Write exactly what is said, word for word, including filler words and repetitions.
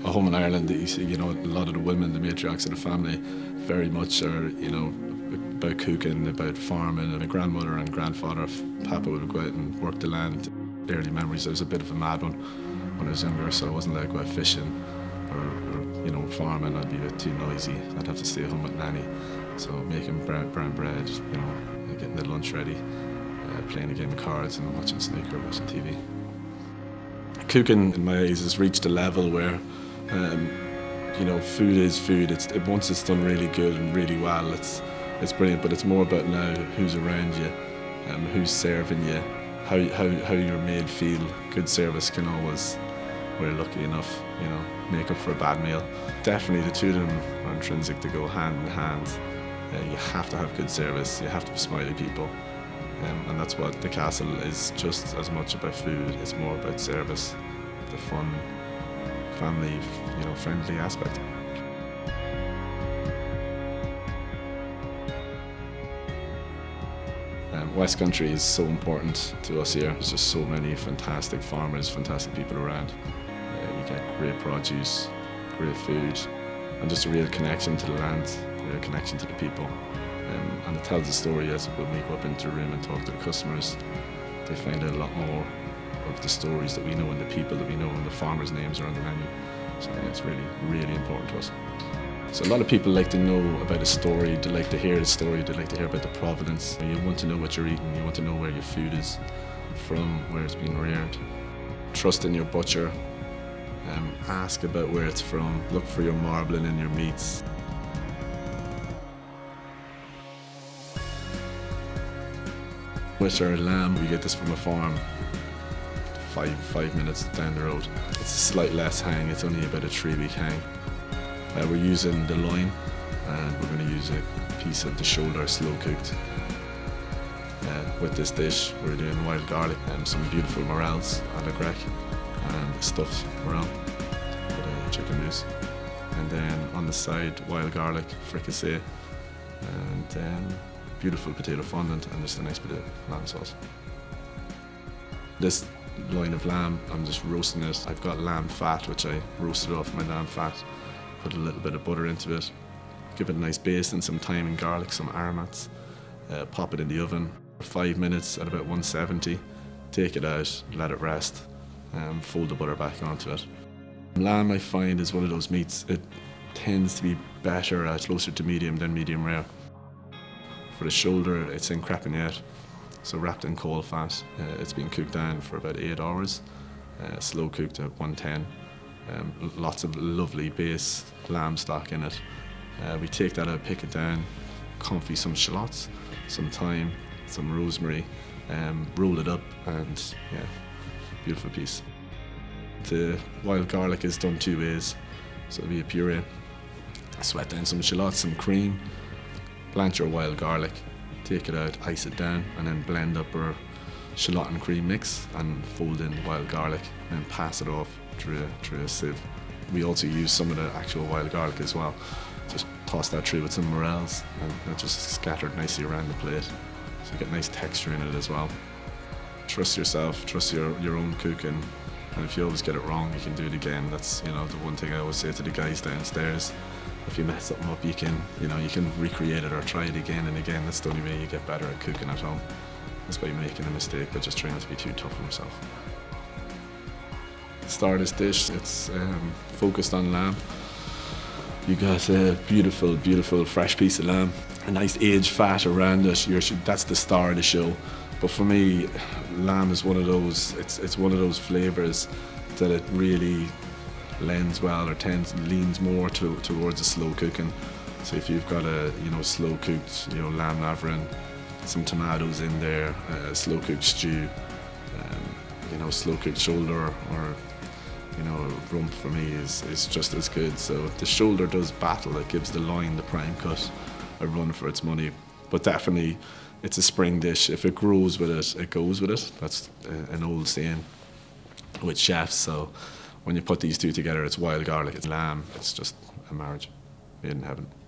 At home in Ireland, you see, you know, a lot of the women, the matriarchs of the family, very much are, you know, about cooking, about farming. And my grandmother and grandfather, Papa would go out and work the land. Early memories, I was a bit of a mad one when I was younger, so I wasn't allowed to go out fishing or, or, you know, farming. I'd be a bit too noisy. I'd have to stay home with Nanny. So making bread, brown bread, you know, getting the lunch ready, uh, playing a game of cards and watching snooker, watching T V. Cooking, in my eyes, has reached a level where Um, you know, food is food. It's, it, once it's done really good and really well, it's it's brilliant. But it's more about now who's around you, um, who's serving you, how how how you're made feel. Good service can always, we're lucky enough, you know, make up for a bad meal. Definitely, the two of them are intrinsic to go hand in hand. Uh, you have to have good service. You have to have smiley people, um, and that's what the castle is. Just as much about food, it's more about service, the fun, family, you know, friendly aspect. Um, West Country is so important to us here. There's just so many fantastic farmers, fantastic people around. Uh, you get great produce, great food, and just a real connection to the land, a real connection to the people. Um, and it tells a story as when we go up into the room and talk to the customers, they find out a lot more of the stories that we know and the people that we know, and the farmers' names are on the menu. So yeah, it's really, really important to us. So a lot of people like to know about a story, they like to hear the story, they like to hear about the provenance. You want to know what you're eating, you want to know where your food is from, where it's been reared. Trust in your butcher, um, ask about where it's from, look for your marbling in your meats. With our lamb, we get this from a farm. Five, five minutes down the road. It's a slight less hang, it's only about a three week hang. Uh, we're using the loin, and we're going to use a piece of the shoulder slow cooked. Uh, with this dish, we're doing wild garlic and some beautiful morels a la grecque, and stuffed morel with a chicken mousse. And then on the side, wild garlic fricassee, and then beautiful potato fondant, and just a nice bit of lamb sauce. This loin of lamb, I'm just roasting it. I've got lamb fat, which I roasted off my lamb fat, put a little bit of butter into it, give it a nice baste and some thyme and garlic, some aromats, uh, pop it in the oven for five minutes at about one seventy, take it out, let it rest, um, fold the butter back onto it. Lamb, I find, is one of those meats, it tends to be better at closer to medium than medium rare. For the shoulder, it's in crepinette. So wrapped in coal fat, uh, it's been cooked down for about eight hours, uh, slow cooked at one ten. Um, lots of lovely base lamb stock in it. Uh, we take that out, pick it down, confit some shallots, some thyme, some rosemary, um, roll it up, and yeah, beautiful piece. The wild garlic is done two ways, so it'll be a puree. Sweat down some shallots, some cream, blanch your wild garlic, take it out, ice it down, and then blend up our shallot and cream mix and fold in the wild garlic and then pass it off through a, through a sieve. We also use some of the actual wild garlic as well. Just toss that through with some morels, and that just scattered nicely around the plate. So you get nice texture in it as well. Trust yourself, trust your, your own cooking, and if you always get it wrong, you can do it again. That's, you know, the one thing I always say to the guys downstairs. If you mess something up, you can, you know, you can recreate it or try it again and again. That's the only way you get better at cooking at home. That's by making a mistake, but just trying not to be too tough on yourself. Start this dish, it's um, focused on lamb. You got a beautiful, beautiful fresh piece of lamb, a nice aged fat around it. You're, that's the star of the show. But for me, lamb is one of those. It's it's one of those flavors that it really lends well, or tends leans more to, towards a slow cooking. So if you've got a you know slow cooked you know lamb lavrin, some tomatoes in there, a slow cooked stew, um, you know slow cooked shoulder, or you know rump for me is is just as good. So the shoulder does battle. It gives the loin, the prime cut, a run for its money. But definitely, it's a spring dish. If it grows with it, it goes with it. That's an old saying with chefs. So when you put these two together, it's wild garlic, it's lamb. It's just a marriage made in heaven.